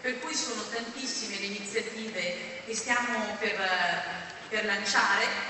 per cui sono tantissime le iniziative che stiamo per lanciare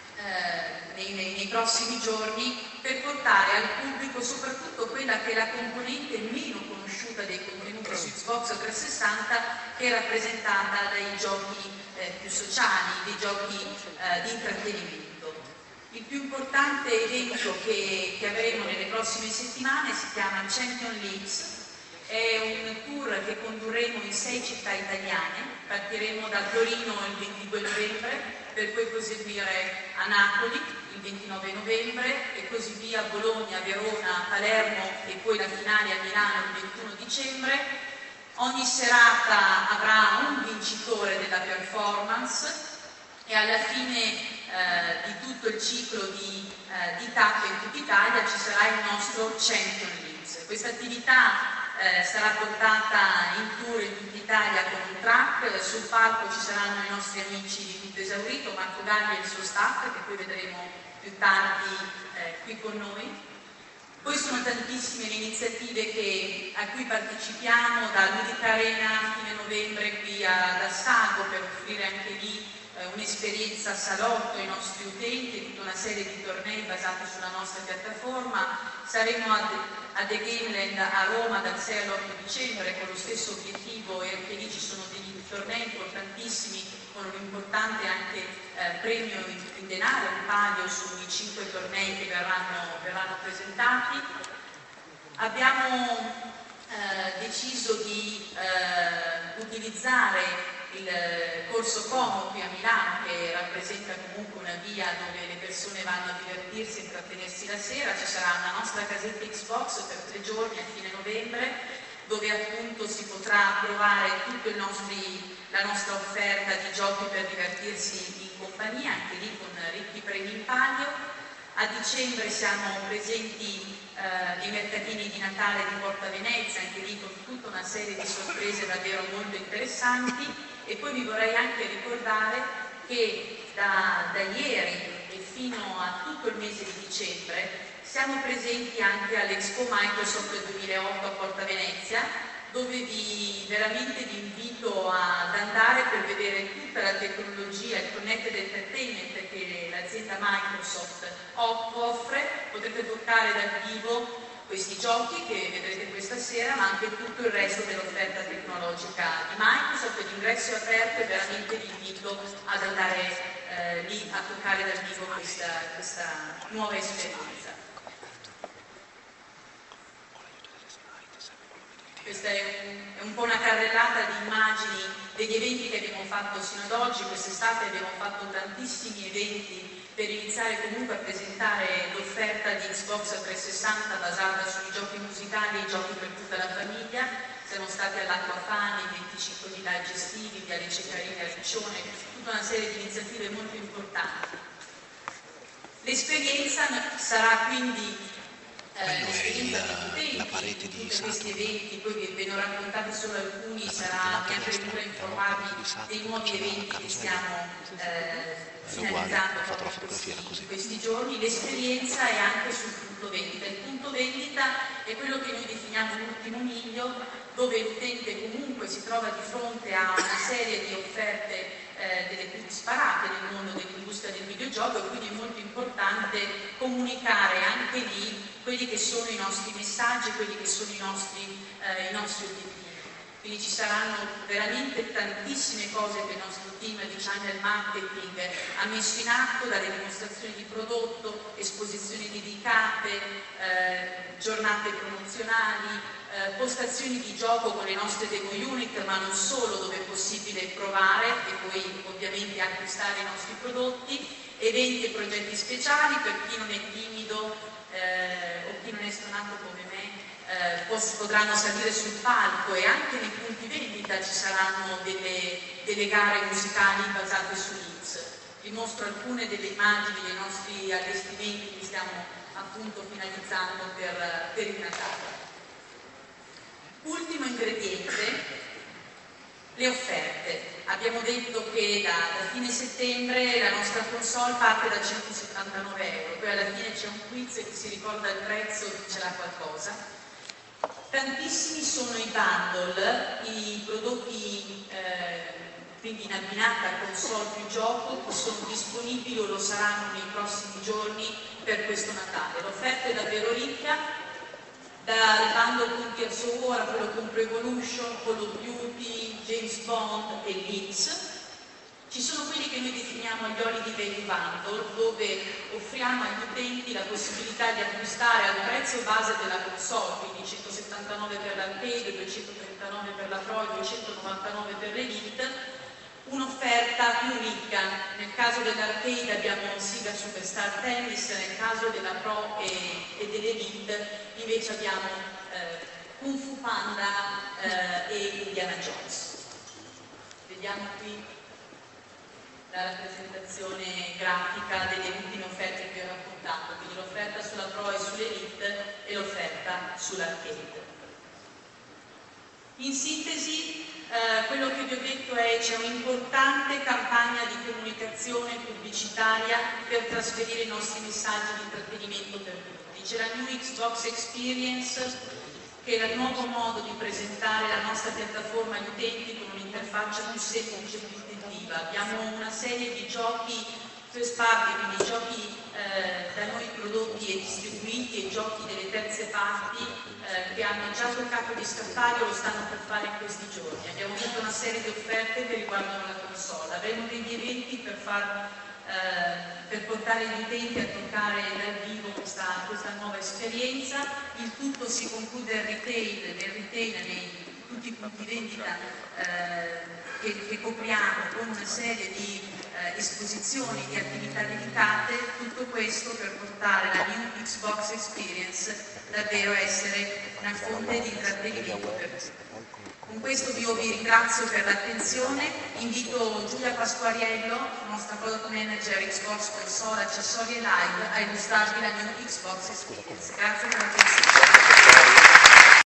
nei prossimi giorni, per portare al pubblico soprattutto quella che è la componente meno conosciuta dei contenuti su Xbox 360, che è rappresentata dai giochi più sociali, dei giochi di intrattenimento. Il più importante evento che avremo nelle prossime settimane si chiama Champions League. È un tour che condurremo in 6 città italiane. Partiremo da Torino il 22 novembre, per poi proseguire a Napoli il 29 novembre e così via, Bologna, Verona, Palermo e poi la finale a Milano il 21 dicembre. Ogni serata avrà un vincitore della performance e alla fine di tutto il ciclo di tappe in tutta Italia ci sarà il nostro Champions League. Questa attività sarà portata in tour in tutta Italia con un track. Sul palco ci saranno i nostri amici di Tutto Esaurito, Marco Galli e il suo staff, che poi vedremo più tardi qui con noi. Poi sono tantissime le iniziative a cui partecipiamo, da Ludica Arena a fine novembre qui ad Assago, per offrire anche lì un'esperienza salotto ai nostri utenti, tutta una serie di tornei basati sulla nostra piattaforma. Saremo a The Gameland a Roma dal 6 all'8 dicembre con lo stesso obiettivo, e anche lì ci sono degli tornei importantissimi con un importante anche premio in denaro, un palio sui 5 tornei che verranno presentati. Abbiamo deciso di utilizzare il corso Como qui a Milano, che rappresenta comunque una via dove le persone vanno a divertirsi e intrattenersi la sera. Ci sarà una nostra casetta Xbox per 3 giorni a fine novembre, dove appunto si potrà provare tutta la nostra offerta di giochi per divertirsi in compagnia, anche lì con ricchi premi in palio. A dicembre siamo presenti nei mercatini di Natale di Porta Venezia, anche lì con tutta una serie di sorprese davvero molto interessanti. E poi vi vorrei anche ricordare che da ieri e fino a tutto il mese di dicembre siamo presenti anche all'Expo Microsoft 2008 a Porta Venezia, dove veramente vi invito ad andare per vedere tutta la tecnologia, il Connected Entertainment che l'azienda Microsoft offre. Potrete toccare dal vivo questi giochi che vedrete questa sera, ma anche tutto il resto dell'offerta tecnologica di Microsoft. L'ingresso è aperto e veramente vi invito ad andare lì a toccare dal vivo questa nuova esperienza. Questa è un po' una carrellata di immagini degli eventi che abbiamo fatto sino ad oggi. Quest'estate abbiamo fatto tantissimi eventi per iniziare comunque a presentare l'offerta di Xbox 360 basata sui giochi musicali e i giochi per tutta la famiglia. Siamo stati all'Acquafani, 25.000 gestivi, Viale Ceccarini a Riccione, tutta una serie di iniziative molto importanti. L'esperienza sarà quindi la parete di tutti questi eventi, poi ve ne ho raccontati solo alcuni, sarà mia premura informarvi dei nuovi eventi che stiamo finalizzando in questi giorni. L'esperienza è anche sul punto vendita. Il punto vendita è quello che noi definiamo l'ultimo miglio, dove l'utente comunque si trova di fronte a una serie di offerte delle più disparate nel mondo dell'industria del videogioco, e quindi è molto importante comunicare anche lì quelli che sono i nostri messaggi, quelli che sono i nostri obiettivi. Quindi ci saranno veramente tantissime cose che il nostro team di channel marketing ha messo in atto, dalle dimostrazioni di prodotto, esposizioni dedicate, giornate promozionali, postazioni di gioco con le nostre demo unit, ma non solo, dove è possibile provare e poi ovviamente acquistare i nostri prodotti, eventi e progetti speciali per chi non è timido o chi non è stonato come me. Potranno salire sul palco, e anche nei punti vendita ci saranno delle gare musicali basate su hits. Vi mostro alcune delle immagini dei nostri allestimenti che stiamo appunto finalizzando per il Natale. Ultimo ingrediente, le offerte. Abbiamo detto che da fine settembre la nostra console parte da 179 €, poi alla fine c'è un quiz e chi si ricorda il prezzo vincerà qualcosa. Tantissimi sono i bundle, i prodotti quindi in abbinata console più gioco, che sono disponibili o lo saranno nei prossimi giorni per questo Natale. L'offerta è davvero ricca, dal bando punti al suo a quello con Pro Evolution, Call of Duty, James Bond e Leeds. Ci sono quelli che noi definiamo gli Holiday Value Bundle, dove offriamo agli utenti la possibilità di acquistare al prezzo base della console, quindi 179 per l'arcade, 239 per la Pro e 299 per l'Elite, un'offerta più ricca. Nel caso dell'arcade abbiamo Sega Superstar Tennis, nel caso della Pro e dell'Elite invece abbiamo Kung Fu Panda e Indiana Jones. Vediamo qui la rappresentazione grafica delle ultime offerte che ho raccontato, quindi l'offerta sulla Pro e sull'Elite e l'offerta sull'arcade. In sintesi, quello che vi ho detto è che c'è un'importante campagna di comunicazione pubblicitaria per trasferire i nostri messaggi di intrattenimento per tutti. C'è la New Xbox Experience, che è il nuovo modo di presentare la nostra piattaforma agli utenti con un'interfaccia più semplice e più intuitiva. Abbiamo una serie di giochi first party, quindi giochi da noi prodotti e distribuiti e giochi delle terze parti che hanno già toccato di scappare o lo stanno per fare in questi giorni. Abbiamo avuto una serie di offerte che riguardano la console, avremo degli eventi per portare gli utenti a toccare dal vivo questa nuova esperienza. Il tutto si conclude nel retail nei tutti i punti vendita che copriamo con una serie di esposizioni di attività dedicate, tutto questo per portare la New Xbox Experience davvero a essere una fonte di intrattenimento per tutti. Con questo io vi ringrazio per l'attenzione, invito Giulia Pasquariello, nostra Product Manager Xbox Console, Accessori e Live, a illustrarvi la New Xbox Experience. Grazie per l'attenzione.